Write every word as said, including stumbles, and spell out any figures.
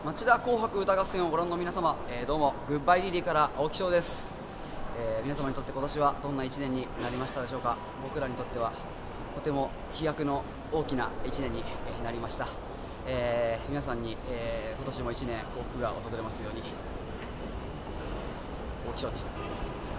町田紅白歌合戦をご覧の皆様、えー、どうもグッバイリリーから青木翔です、えー、皆様にとって今年はどんないちねんになりましたでしょうか。僕らにとってはとても飛躍の大きないちねんになりました。えー、皆さんに、えー、今年もいちねん幸福が訪れますように。青木翔でした。